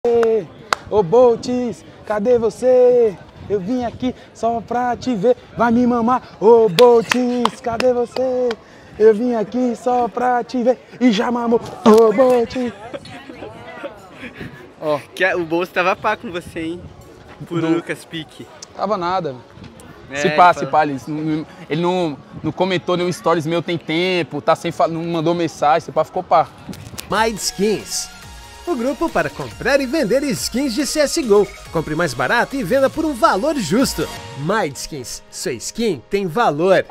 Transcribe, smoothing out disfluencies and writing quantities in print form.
Ô Boltz, cadê você? Eu vim aqui só pra te ver, vai me mamar. Ô Boltz, cadê você? Eu vim aqui só pra te ver e já mamou. Ô Boltz. Ó, o bolso tava pá com você, hein? Por Lucas Pique. Tava nada. É, se pá, ele não comentou nenhum stories meu tem tempo, tá sem não mandou mensagem, se pá, ficou pá. Mind Skins, o grupo para comprar e vender skins de CSGO. Compre mais barato e venda por um valor justo. Mind Skins, sua skin tem valor.